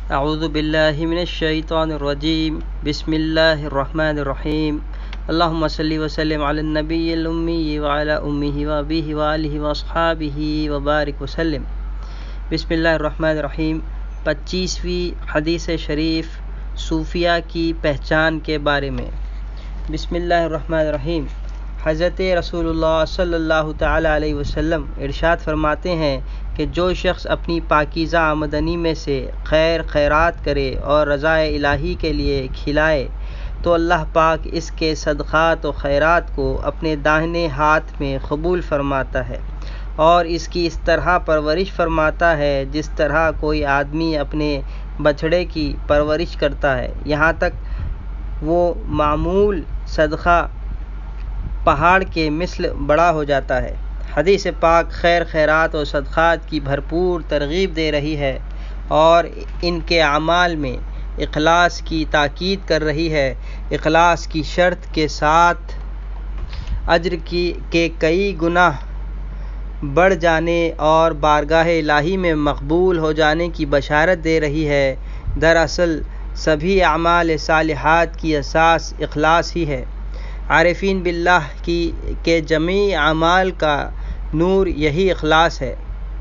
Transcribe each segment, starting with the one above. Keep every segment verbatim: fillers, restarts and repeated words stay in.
اعوذ باللہ من الشیطان الرجیم بسم اللہ الرحمن الرحیم اللہم صلی وسلم علی النبی الامی وعلی امہ وابیہ وآلہ واصحابہ وبارک وسلم۔ بسم اللہ الرحمن الرحیم۔ پچیسویں حدیث شریف صوفیہ کی پہچان کے بارے میں۔ بسم اللہ الرحمن الرحیم۔ حضرت رسول اللہ صلی اللہ تعالیٰ علیہ وسلم ارشاد فرماتے ہیں کہ جو شخص اپنی پاکیزہ آمدنی میں سے خیر خیرات کرے اور رضا الہی کے لیے کھلائے تو اللہ پاک اس کے صدقات و خیرات کو اپنے داہنے ہاتھ میں قبول فرماتا ہے اور اس کی اس طرح پرورش فرماتا ہے جس طرح کوئی آدمی اپنے بچھڑے کی پرورش کرتا ہے، یہاں تک وہ معمول صدقہ پہاڑ کے مثل بڑا ہو جاتا ہے۔ حدیث پاک خیر خیرات اور صدقات کی بھرپور ترغیب دے رہی ہے اور ان کے اعمال میں اخلاص کی تاکید کر رہی ہے۔ اخلاص کی شرط کے ساتھ اجر کی کے کئی گنا بڑھ جانے اور بارگاہ الہی میں مقبول ہو جانے کی بشارت دے رہی ہے۔ دراصل سبھی اعمال صالحات کی اساس اخلاص ہی ہے۔ عارفین باللہ کی کے جمیع اعمال کا نور یہی اخلاص ہے۔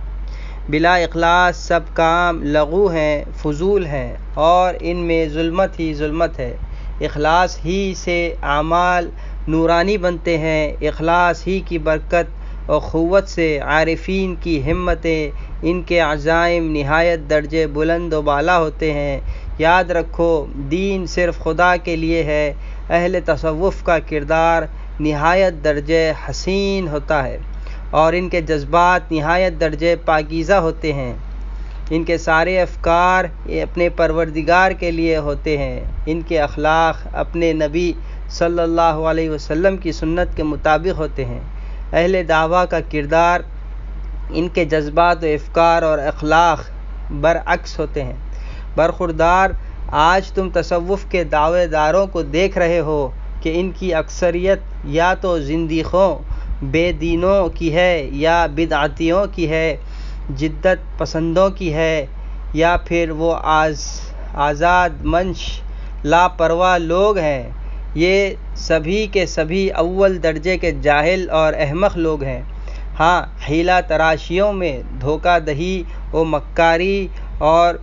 بلا اخلاص سب کام لغو ہیں، فضول ہیں اور ان میں ظلمت ہی ظلمت ہے۔ اخلاص ہی سے اعمال نورانی بنتے ہیں۔ اخلاص ہی کی برکت اور قوت سے عارفین کی ہمتیں، ان کے عزائم نہایت درجے بلند و بالا ہوتے ہیں۔ یاد رکھو، دین صرف خدا کے لیے ہے۔ اہل تصوف کا کردار نہایت درجے حسین ہوتا ہے اور ان کے جذبات نہایت درجے پاکیزہ ہوتے ہیں۔ ان کے سارے افکار اپنے پروردگار کے لیے ہوتے ہیں۔ ان کے اخلاق اپنے نبی صلی اللہ علیہ وسلم کی سنت کے مطابق ہوتے ہیں۔ اہل دعویٰ کا کردار ان کے جذبات و افکار اور اخلاق برعکس ہوتے ہیں۔ برخوردار، آج تم تصوف کے دعوے داروں کو دیکھ رہے ہو کہ ان کی اکثریت یا تو زندیقوں، بے دینوں کی ہے یا بدعتیوں کی ہے، جدت پسندوں کی ہے، یا پھر وہ آز آزاد منش لاپرواہ لوگ ہیں۔ یہ سبھی کے سبھی اول درجے کے جاہل اور احمق لوگ ہیں۔ ہاں، حیلہ تراشیوں میں دھوکہ دہی و مکاری اور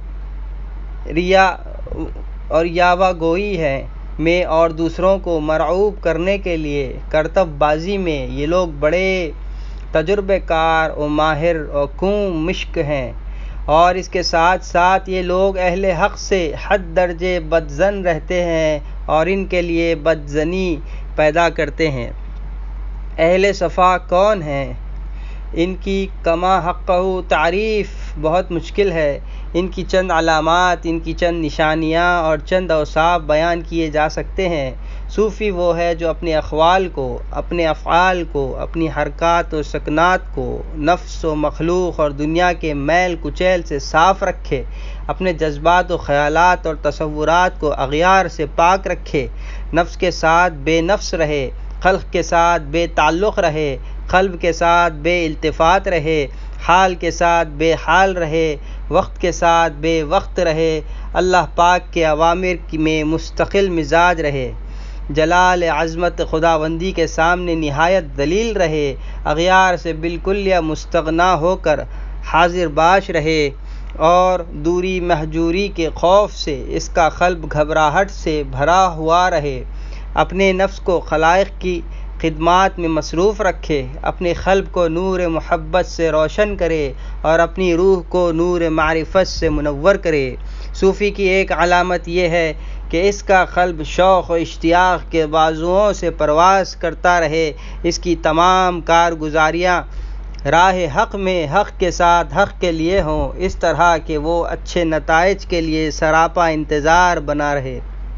ریا اور یاوہ گوئی ہے میں اور دوسروں کو مرعوب کرنے کے لیے کرتب بازی میں یہ لوگ بڑے تجربہ کار و ماہر اور کوں مشک ہیں، اور اس کے ساتھ ساتھ یہ لوگ اہل حق سے حد درجے بدظن رہتے ہیں اور ان کے لیے بدظنی پیدا کرتے ہیں۔ اہل صفا کون ہیں؟ ان کی کما حقہ تعریف بہت مشکل ہے۔ ان کی چند علامات، ان کی چند نشانیاں اور چند اوصاف بیان کیے جا سکتے ہیں۔ صوفی وہ ہے جو اپنے اقوال کو، اپنے افعال کو، اپنی حرکات و سکنات کو نفس و مخلوق اور دنیا کے میل کچیل سے صاف رکھے، اپنے جذبات و خیالات اور تصورات کو اغیار سے پاک رکھے، نفس کے ساتھ بے نفس رہے، خلق کے ساتھ بے تعلق رہے، قلب کے ساتھ بے التفات رہے، حال کے ساتھ بے حال رہے، وقت کے ساتھ بے وقت رہے، اللہ پاک کے اوامر میں مستقل مزاج رہے، جلال عظمت خداوندی کے سامنے نہایت ذلیل رہے، اغیار سے بالکلیہ مستغنا ہو کر حاضر باش رہے اور دوری مہجوری کے خوف سے اس کا قلب گھبراہٹ سے بھرا ہوا رہے، اپنے نفس کو خلائق کی خدمات میں مصروف رکھے، اپنے قلب کو نور محبت سے روشن کرے اور اپنی روح کو نور معرفت سے منور کرے۔ صوفی کی ایک علامت یہ ہے کہ اس کا قلب شوق و اشتیاق کے بازوؤں سے پرواز کرتا رہے، اس کی تمام کارگزاریاں راہ حق میں حق کے ساتھ حق کے لیے ہوں، اس طرح کہ وہ اچھے نتائج کے لیے سراپا انتظار بنا رہے،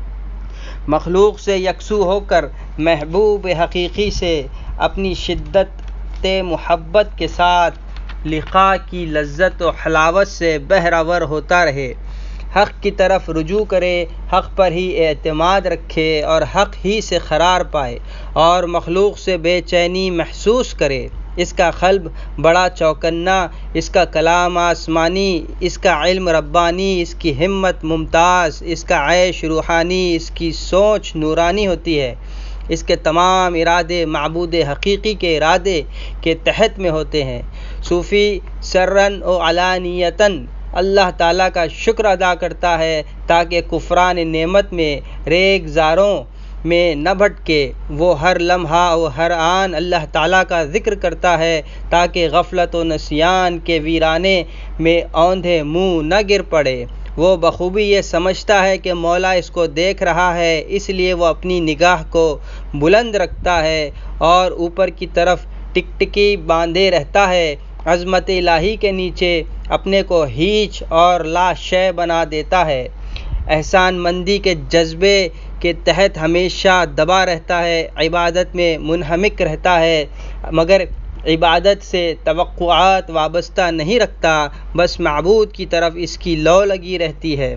مخلوق سے یکسو ہو کر محبوب حقیقی سے اپنی شدت محبت کے ساتھ لقاء کی لذت و حلاوت سے بہرور ہوتا رہے، حق کی طرف رجوع کرے، حق پر ہی اعتماد رکھے اور حق ہی سے قرار پائے اور مخلوق سے بے چینی محسوس کرے۔ اس کا قلب بڑا چوکنا، اس کا کلام آسمانی، اس کا علم ربانی، اس کی ہمت ممتاز، اس کا عیش روحانی، اس کی سوچ نورانی ہوتی ہے۔ اس کے تمام ارادے معبود حقیقی کے ارادے کے تحت میں ہوتے ہیں۔ صوفی سرًّ و علانیتاً اللہ تعالیٰ کا شکر ادا کرتا ہے تاکہ کفران نعمت میں ریگ زاروں میں نہ بھٹکے۔ وہ ہر لمحہ و ہر آن اللہ تعالیٰ کا ذکر کرتا ہے تاکہ غفلت و نسیان کے ویرانے میں اوندھے منہ نہ گر پڑے۔ وہ بخوبی یہ سمجھتا ہے کہ مولا اس کو دیکھ رہا ہے، اس لیے وہ اپنی نگاہ کو بلند رکھتا ہے اور اوپر کی طرف ٹکٹکی باندھے رہتا ہے۔ عظمت الہی کے نیچے اپنے کو ہیچ اور لا شے بنا دیتا ہے۔ احسان مندی کے جذبے کے تحت ہمیشہ دبا رہتا ہے، عبادت میں منہمک رہتا ہے، مگر عبادت سے توقعات وابستہ نہیں رکھتا، بس معبود کی طرف اس کی لو لگی رہتی ہے۔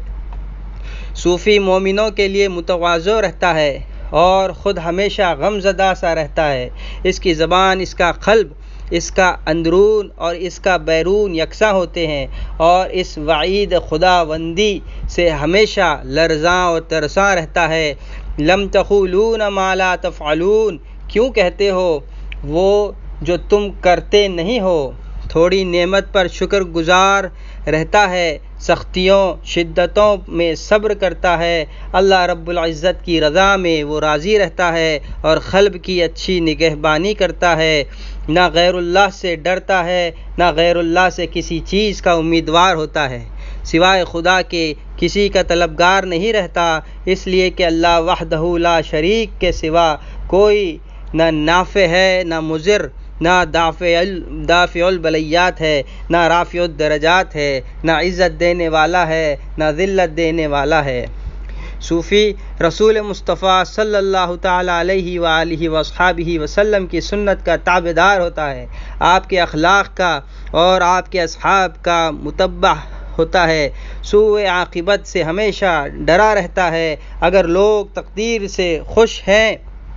صوفی مومنوں کے لیے متواضع رہتا ہے اور خود ہمیشہ غم زدہ سا رہتا ہے۔ اس کی زبان، اس کا قلب، اس کا اندرون اور اس کا بیرون یکساں ہوتے ہیں اور اس وعید خداوندی سے ہمیشہ لرزاں اور ترساں رہتا ہے۔ لم تقولون ما لا تفعلون، کیوں کہتے ہو وہ جو تم کرتے نہیں ہو۔ تھوڑی نعمت پر شکر گزار رہتا ہے، سختیوں شدتوں میں صبر کرتا ہے۔ اللہ رب العزت کی رضا میں وہ راضی رہتا ہے اور قلب کی اچھی نگہبانی کرتا ہے۔ نہ غیر اللہ سے ڈرتا ہے، نہ غیر اللہ سے کسی چیز کا امیدوار ہوتا ہے، سوائے خدا کے کسی کا طلبگار نہیں رہتا، اس لیے کہ اللہ وحدہ لا شریک کے سوا کوئی نہ نافع ہے، نہ مضر، نہ دافع دافع البلیات ہے، نہ رافع الدرجات ہے، نہ عزت دینے والا ہے، نہ ذلت دینے والا ہے۔ صوفی رسول مصطفیٰ صلی اللہ تعالیٰ علیہ وآلہ وصحبہ وسلم کی سنت کا تابعدار ہوتا ہے، آپ کے اخلاق کا اور آپ کے اصحاب کا متبع ہوتا ہے، سوء عاقبت سے ہمیشہ ڈرا رہتا ہے۔ اگر لوگ تقدیر سے خوش ہیں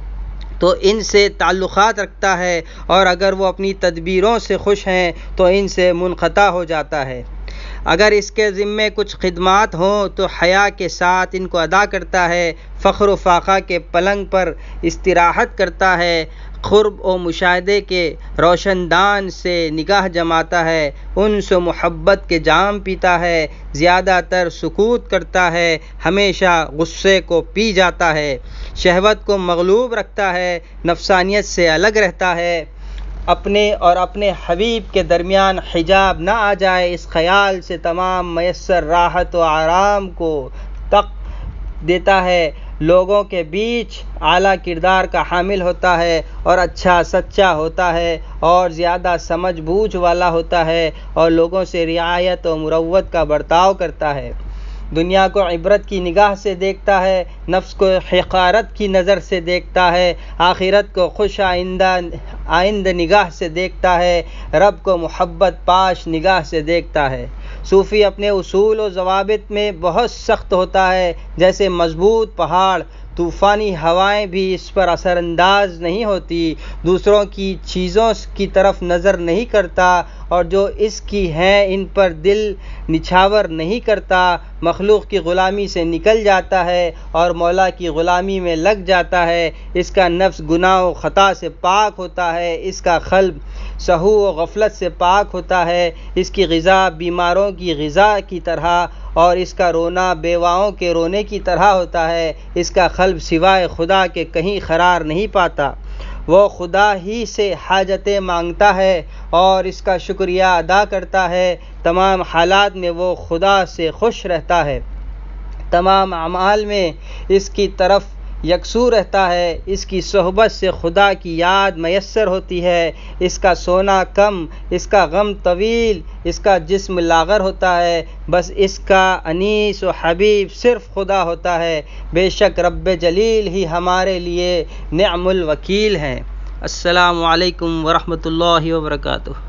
تو ان سے تعلقات رکھتا ہے اور اگر وہ اپنی تدبیروں سے خوش ہیں تو ان سے منقطع ہو جاتا ہے۔ اگر اس کے ذمے کچھ خدمات ہوں تو حیا کے ساتھ ان کو ادا کرتا ہے، فخر و فاقہ کے پلنگ پر استراحت کرتا ہے، قرب و مشاہدے کے روشن دان سے نگاہ جماتا ہے، انس و محبت کے جام پیتا ہے، زیادہ تر سکوت کرتا ہے، ہمیشہ غصے کو پی جاتا ہے، شہوت کو مغلوب رکھتا ہے، نفسانیت سے الگ رہتا ہے، اپنے اور اپنے حبیب کے درمیان حجاب نہ آ جائے، اس خیال سے تمام میسر راحت و آرام کو تک دیتا ہے، لوگوں کے بیچ اعلیٰ کردار کا حامل ہوتا ہے اور اچھا سچا ہوتا ہے اور زیادہ سمجھ بوجھ والا ہوتا ہے اور لوگوں سے رعایت و مروت کا برتاؤ کرتا ہے، دنیا کو عبرت کی نگاہ سے دیکھتا ہے، نفس کو حقارت کی نظر سے دیکھتا ہے، آخرت کو خوش آئندہ آئند نگاہ سے دیکھتا ہے، رب کو محبت پاش نگاہ سے دیکھتا ہے۔ صوفی اپنے اصول و ضوابط میں بہت سخت ہوتا ہے، جیسے مضبوط پہاڑ، طوفانی ہوائیں بھی اس پر اثر انداز نہیں ہوتی، دوسروں کی چیزوں کی طرف نظر نہیں کرتا اور جو اس کی ہیں ان پر دل نچھاور نہیں کرتا، مخلوق کی غلامی سے نکل جاتا ہے اور مولا کی غلامی میں لگ جاتا ہے، اس کا نفس گناہ و خطا سے پاک ہوتا ہے، اس کا قلب سہو و غفلت سے پاک ہوتا ہے، اس کی غذا بیماروں کی غذا کی طرح اور اس کا رونا بیواؤں کے رونے کی طرح ہوتا ہے، اس کا قلب سوائے خدا کے کہیں قرار نہیں پاتا، وہ خدا ہی سے حاجتیں مانگتا ہے اور اس کا شکریہ ادا کرتا ہے، تمام حالات میں وہ خدا سے خوش رہتا ہے، تمام اعمال میں اس کی طرف یکسو رہتا ہے، اس کی صحبت سے خدا کی یاد میسر ہوتی ہے، اس کا سونا کم، اس کا غم طویل، اس کا جسم لاغر ہوتا ہے، بس اس کا انیس و حبیب صرف خدا ہوتا ہے، بے شک رب جلیل ہی ہمارے لیے نعم الوکیل ہیں۔ السلام علیکم ورحمۃ اللہ وبرکاتہ۔